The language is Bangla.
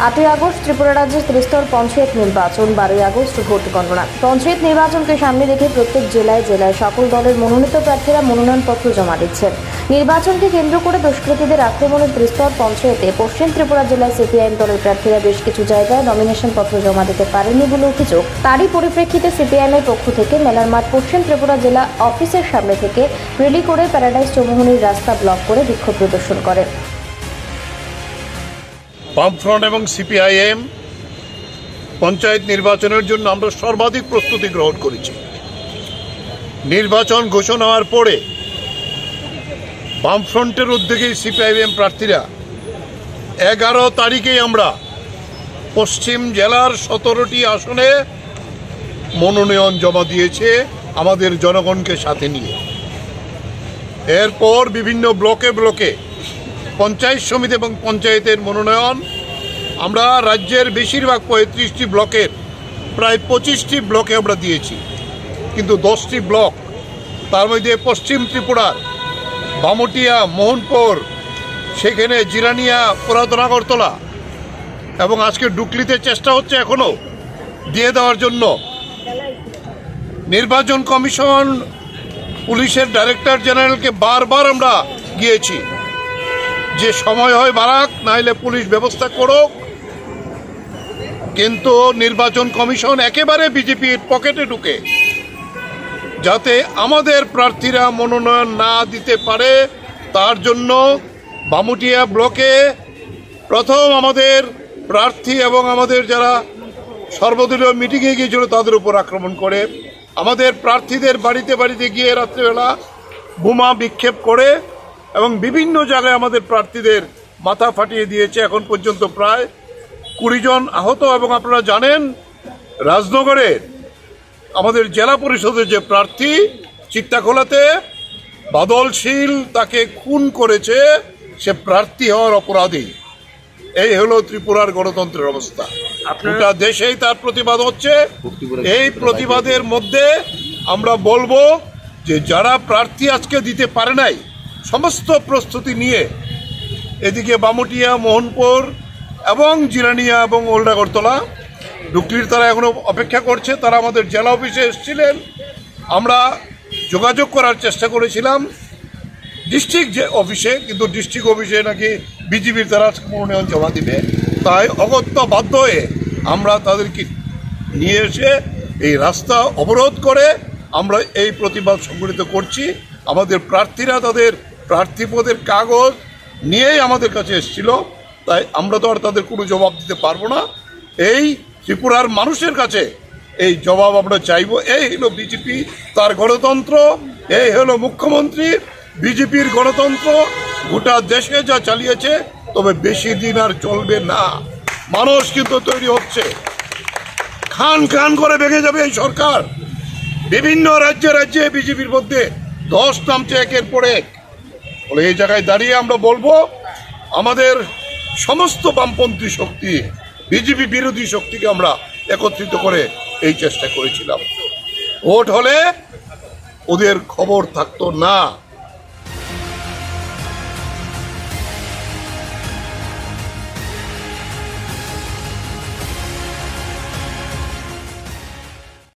8 আগস্ট ত্রিপুরা রাজ্যের ত্রিস্তর পঞ্চায়েত নির্বাচন, 12 আগস্ট ভোট গণনা। পঞ্চায়েত নির্বাচনকে সামনে রেখে প্রত্যেক জেলায় জেলায় সকল দলের মনোনীত প্রার্থীরা মনোনয়নপত্র জমা দিচ্ছেন। নির্বাচনকে কেন্দ্র করে দুষ্কৃতীদের আক্রমণে ত্রিস্তর পঞ্চায়েতে পশ্চিম ত্রিপুরা জেলায় সিপিআইএম দলের প্রার্থীরা বেশ কিছু জায়গায় নমিনেশন পত্র জমা দিতে পারেননি বলে অভিযোগ। তারই পরিপ্রেক্ষিতে সিপিআইএম এর পক্ষ থেকে মেলার মাঠ পশ্চিম ত্রিপুরা জেলা অফিসের সামনে থেকে র্যালি করে প্যারাডাইস চৌমুহনীর রাস্তা ব্লক করে বিক্ষোভ প্রদর্শন করে। বামফ্রন্ট এবং সিপিআইএম পঞ্চায়েত নির্বাচনের জন্য আমরা সর্বাধিক প্রস্তুতি গ্রহণ করেছি। নির্বাচন ঘোষণা হওয়ার পরে বামফ্রন্টের উদ্যোগে সিপিআইএম প্রার্থীরা 11 তারিখেই আমরা পশ্চিম জেলার 17টি আসনে মনোনয়ন জমা দিয়েছে আমাদের জনগণকে সাথে নিয়ে। এরপর বিভিন্ন ব্লকে ব্লকে পঞ্চায়েত সমিতি এবং পঞ্চায়েতের মনোনয়ন আমরা রাজ্যের বেশিরভাগ 35টি ব্লকের প্রায় 25টি ব্লকে আমরা দিয়েছি, কিন্তু 10টি ব্লক, তার মধ্যে পশ্চিম ত্রিপুরার বামুটিয়া, মোহনপুর, সেখানে জিরানিয়া, পুরাতন আগরতলা এবং আজকে ডুকলিতে চেষ্টা হচ্ছে এখনও দিয়ে দেওয়ার জন্য। নির্বাচন কমিশন, পুলিশের ডাইরেক্টর জেনারেলকে বারবার আমরা গিয়েছি যে সময় হয় বাড়াক, নাইলে পুলিশ ব্যবস্থা করুক, কিন্তু নির্বাচন কমিশন একেবারে বিজেপির পকেটে ঢুকে যাতে আমাদের প্রার্থীরা মনোনয়ন না দিতে পারে তার জন্য বামুটিয়া ব্লকে প্রথম আমাদের প্রার্থী এবং আমাদের যারা সর্বদলীয় মিটিংয়ে গিয়েছিল তাদের উপর আক্রমণ করে, আমাদের প্রার্থীদের বাড়িতে বাড়িতে গিয়ে রাত্রেবেলা বোমা বিক্ষেপ করে এবং বিভিন্ন জায়গায় আমাদের প্রার্থীদের মাথা ফাটিয়ে দিয়েছে। এখন পর্যন্ত প্রায় 20 জন আহত। এবং আপনারা জানেন রাজনগরের আমাদের জেলা পরিষদের যে প্রার্থী চিত্তাখোলাতে বাদলশীল তাকে খুন করেছে, সে প্রার্থী হওয়ার অপরাধী। এই হলো ত্রিপুরার গণতন্ত্রের অবস্থা। গোটা দেশেই তার প্রতিবাদ হচ্ছে। এই প্রতিবাদের মধ্যে আমরা বলবো যে যারা প্রার্থী আজকে দিতে পারে নাই, সমস্ত প্রস্তুতি নিয়ে এদিকে বামুটিয়া, মোহনপুর এবং জিরানিয়া এবং ওল্ড আগরতলা, ডুকলির তারা এখনো অপেক্ষা করছে। তারা আমাদের জেলা অফিসে এসেছিলেন, আমরা যোগাযোগ করার চেষ্টা করেছিলাম ডিস্ট্রিক্ট অফিসে, কিন্তু ডিস্ট্রিক্ট অফিসে নাকি বিজেপির তারা মনোনয়ন জমা দিবে। তাই অগত্য বাধ্য হয়ে আমরা তাদেরকে নিয়ে এসে এই রাস্তা অবরোধ করে আমরা এই প্রতিবাদ সংগঠিত করছি। আমাদের প্রার্থীরা তাদের প্রার্থী পদের কাগজ নিয়েই আমাদের কাছে এসেছিল, তাই আমরা তো আর তাদের কোনো জবাব দিতে পারবো না। এই ত্রিপুরার মানুষের কাছে এই জবাব আমরা চাইব। এই হলো বিজেপি, তার গণতন্ত্র, এই হলো মুখ্যমন্ত্রী বিজেপির গণতন্ত্র। গোটা দেশে যা চালিয়েছে, তবে বেশি দিন আর চলবে না। মানুষ কিন্তু তৈরি হচ্ছে, খান খান করে ভেঙে যাবে এই সরকার। বিভিন্ন রাজ্যে রাজ্যে বিজেপির মধ্যে ধস নামছে একের পর এক। বলে এই জায়গায় দাঁড়িয়ে আমরা বলবো আমাদের সমস্ত বামপন্থী শক্তি, বিজেপি বিরোধী শক্তিকে আমরা একত্রিত করে এই চেষ্টা করেছিলাম। ভোট হলে ওদের খবর থাকতো না।